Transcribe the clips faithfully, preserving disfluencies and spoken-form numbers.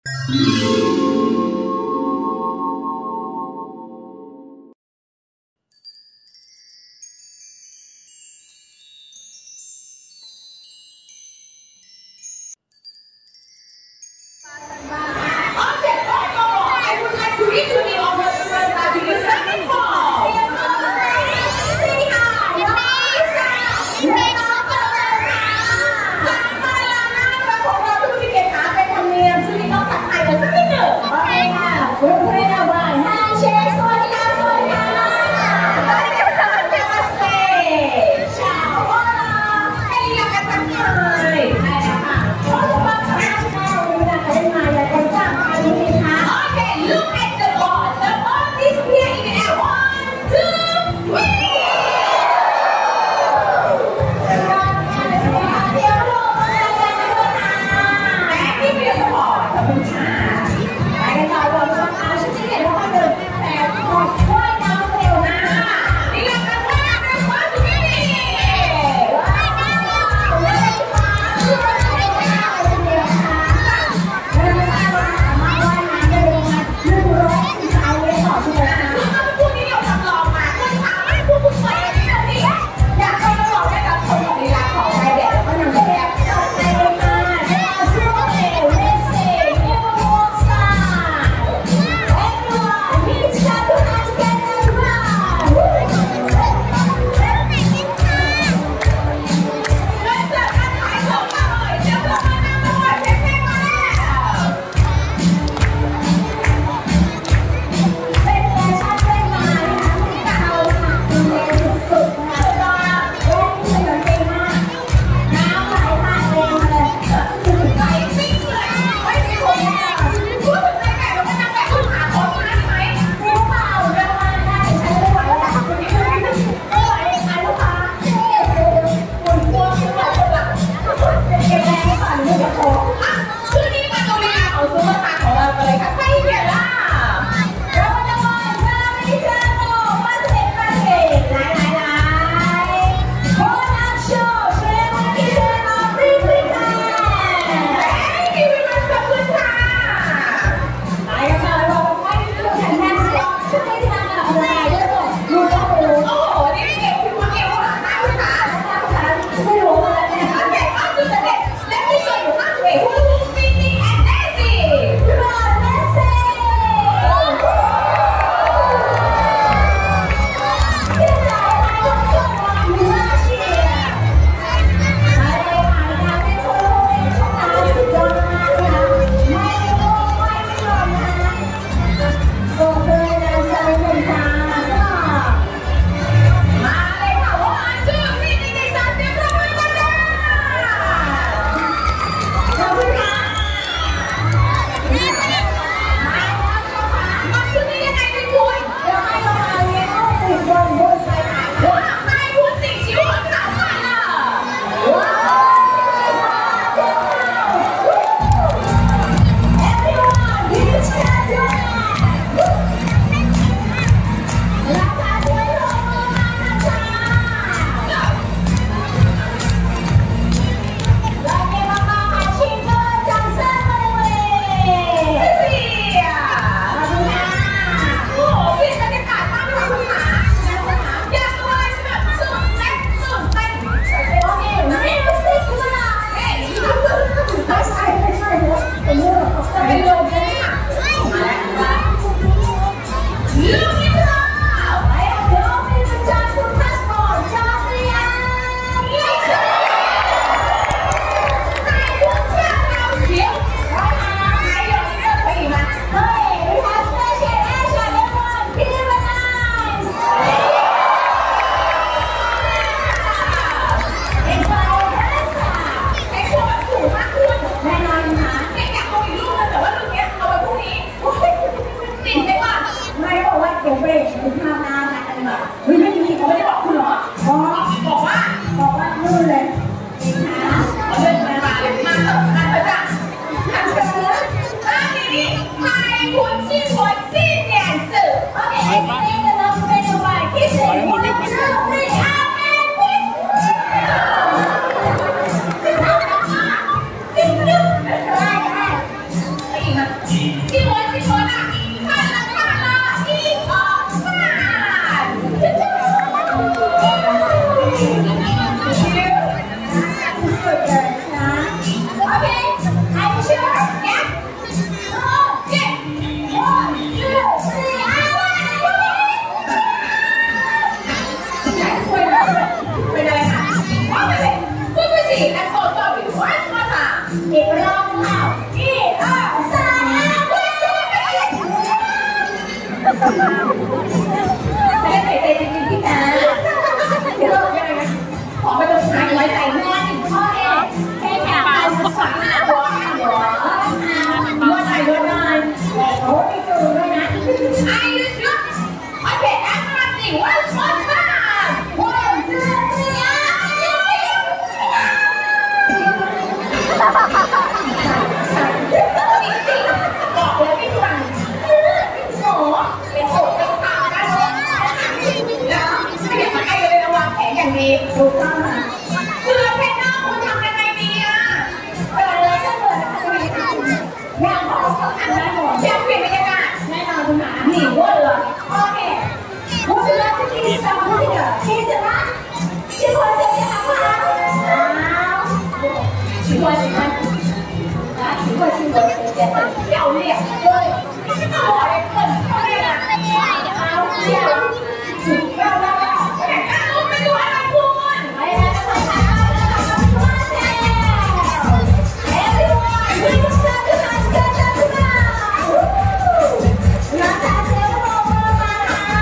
Look at the ball. ได้หมดอยากเปลี่ยนบรรยากาศแน่นอนคุณหาหนีวัวเลยโอเค我觉得这个小朋友听什么？喜欢这些好不好？好，喜欢喜欢，啊，喜欢性格姐姐很漂亮，对，我也很漂亮，好漂亮，很漂亮啊！快点看，我们就来了，คุณ来来来，快ถ่ายภาพแล้วค่ะทุกท่านแถว everyone please stand to stand stand stand to stand มาจากเซลล์โรเบอร์มา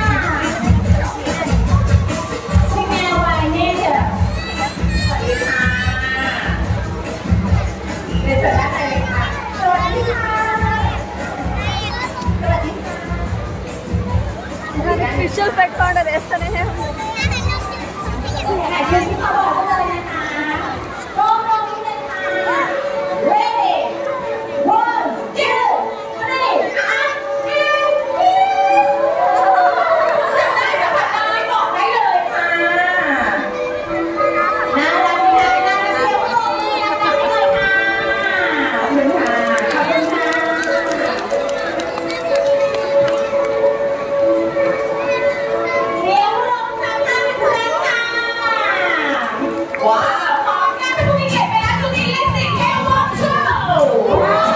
ซิงเกิลไวเนเธอร์สวัสดีค่ะเดี๋ยวเจอด้านในเลยค่ะสวัสดีค่ะสวัสดีค่ะ ఫిషల్ పెట్టుకోండి వేస్తేనే ไหนเชิญที่เขาบอกเลยนะคะตรงตรงนี้เลยค่ะ ready one two three andจับได้สัมผัสได้บอกได้เลยค่ะน่ารักไหมคะน่ารักเสียวโลกเลยนะคะให้เลยค่ะขอบคุณค่ะขอบคุณค่ะเสียวลงทำท่าเป็นเพลงค่ะว้าวพร้อมกันเป็นผู้มีเกียรติไปแล้วตรงนี้ลิสิกแค่วอล์กโชว์ว้าว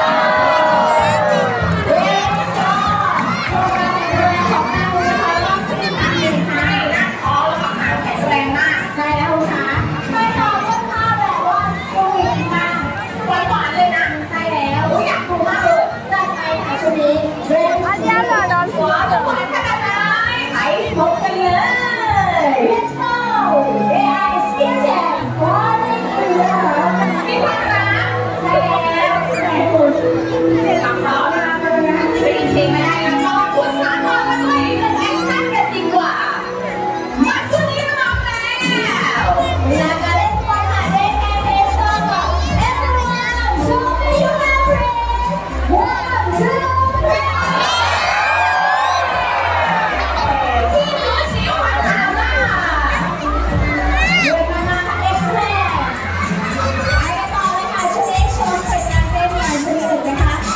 เรียกก็โชว์การแข็งแรงของนางคุณนะคะรอบที่สามหนึ่งไทยนะอ๋อแล้วก็หางแข็งแรงมากใช่แล้วคุณคะไม่ต่อต้นท่าแบบว่าสวีทมากหวานหวานเลยนะใช่แล้วอยากดูมากเลยจัดไปค่ะชุดนี้เรียกอันนี้เหรอโดนหัวจะหวานขนาดไหนไปพบกันเลย Let's go เอ ไอ Skin Jam Falling in Love มีความรักใช่แล้วแต่คุณทำร้อนมาเลยนะไม่จริงไม่ได้แล้วก็คุณสามารถมาช่วยเล่นแอคชั่นกันดีกว่ามาช่วงนี้พร้อมแล้วเวลาการเล่นบอลหาเล่นแอร์เรสเตอร์ก่อน Everyone show me your hands one two three พี่ดูสิหวานมากเดินมามาค่ะ Excellent ไปกันต่อเลยค่ะชุดนี้โชว์เสร็จงานเต้นงานสนุกนะคะ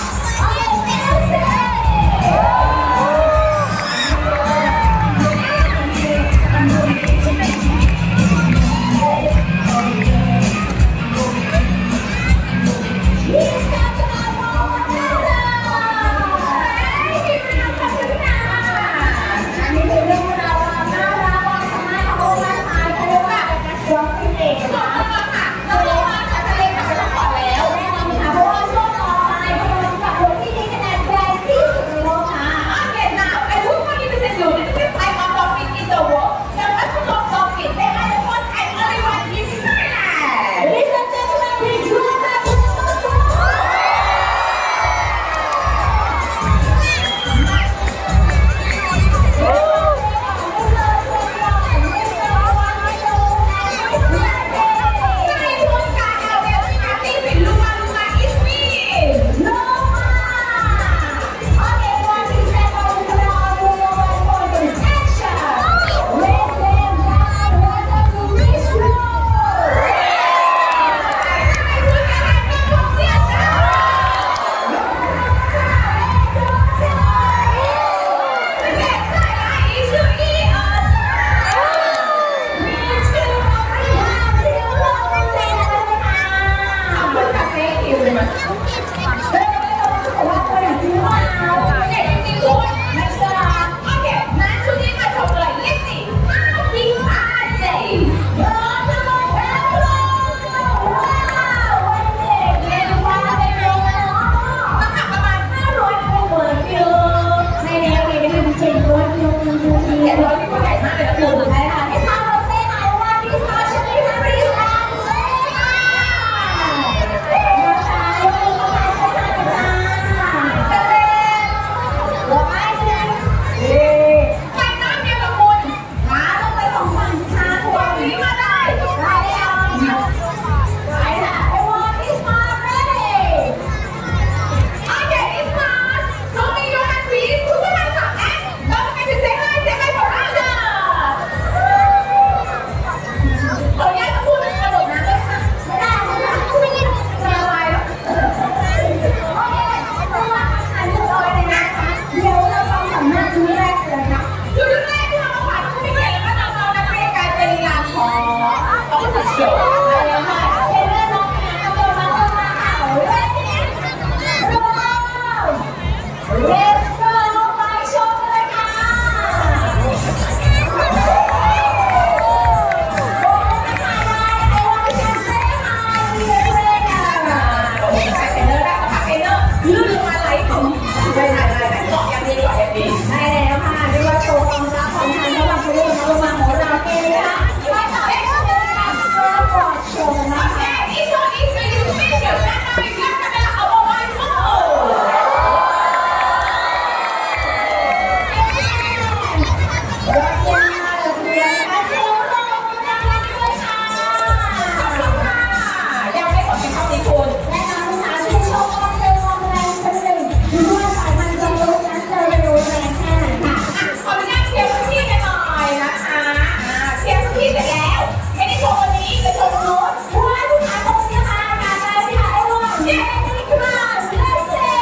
ลื่นลงมาไหลตกใช่ใช่ใช่เกาะอย่างดีเกาะอย่างดีใช่แล้วค่ะเรียกว่าโชว์ความรักของทางระหว่างทะเลและระหว่างของเราเองนะคะไปต่อได้ก็เลยค่ะเริ่มก่อนโชว์นะคะอีโชว์อีสวีทไม่เกี่ยวกับการเป็นการทำงานเอาไว้โอ้ยอดเยี่ยมมากเลยทีเดียวนะคะเซลล์ลงดังๆด้วยค่ะขอบคุณค่ะยังไม่หมดเพียงเท่านี้คุณแน่นอนค่ะชื่นชมความเร็วความแรงชั้นหนึ่งดูว่าสายพันธุ์จงรู้นั้นจะเร็วแรงแค่ไหนค่ะขออนุญาตเคลียร์พื้นที่กันหน่อยนะคะเคลียร์พื้นที่เสร็จแล้วไม่ได้โชว์วันนี้ไปโชว์ตรงโน้นว้าวคุณอาตรงนี้นะคะการไปที่ไหนวะเย้นี่คือเลสเซ่เย้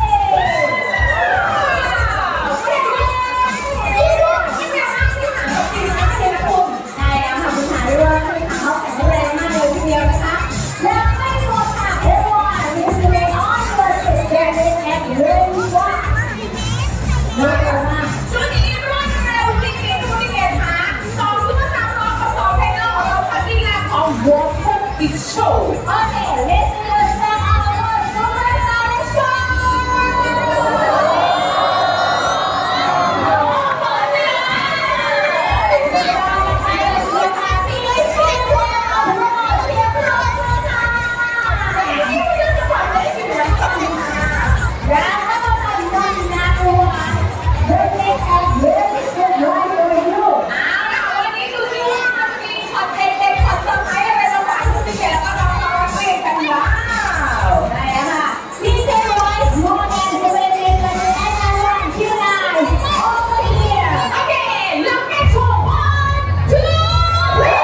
นี่ด้วยที่จะนั่งที่หางกับที่นั่งที่นะคุณใช่แล้วค่ะคุณหาด้วยว่าที่หางเขาแข็งแรงมากเลยทีเดียวนะคะแล้วไม่หมดค่ะเอว่านี่คือเมออนตัวสุดแก่เลยแอบเลยว่าน่ารักมากชุดนี้รวดเร็วจริงๆคุณพี่เกศคะสองชุดสามรอบกับสองเพลงแล้วของเราคัดดีงามของ Walk It Show โอเค let's do it step on the road superstar show เปิดเลยสุดยอดนะคะเชียร์ค่ะพี่เลยเชียร์ค่ะเอาพวกเราเชียร์พร้อมเลยค่ะนี่คุณจะปล่อยเลยอยู่แล้วค่ะแล้วถ้าเราทำได้นะตัว The next and very good right for you เอาล่ะวันนี้ดูสิว่ามันจะมีช็อตเด็ดๆช็อตเซอร์ไพรส์อะไรระหว่างคุณพี่เกศแล้วก็น้องๆเรียนกันว้าวได้แล้วค่ะ Please say voice more than seven days and one two nine over here โอเคเริ่มแค่โชว์ one two three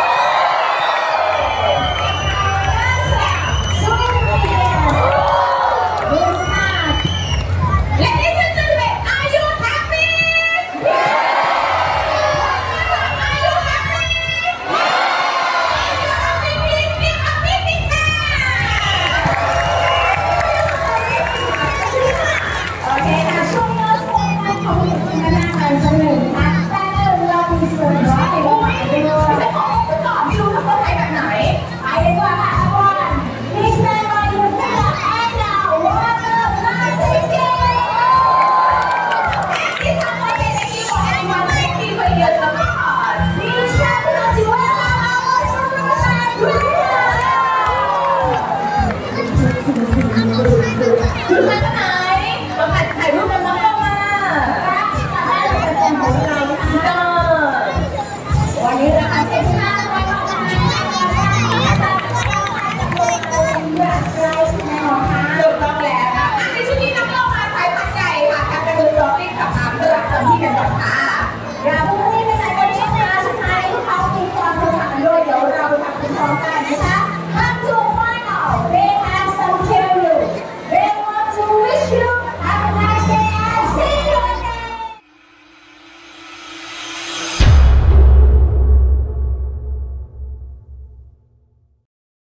Super here Good start Ladies and gentlemen, are you happy? Are you happy? Happy, please be happy, big hand. โอเคค่ะช่วงนี้ช่วงนี้ของคุณกันหน้ากันสักหนึ่งค่ะแต่หนึ่งเรามีเซอร์ไพรส์โอ้ยไปเลยจะขอคุณก่อนไม่รู้จะเซอร์ไพรส์แบบไหนไปดีกว่าค่ะทุกคน Please stand by your feet and now water magic game This time I can thank you for everyone. Thank you for your support. Please clap it up to welcome our superstar winner คุณพัฒนา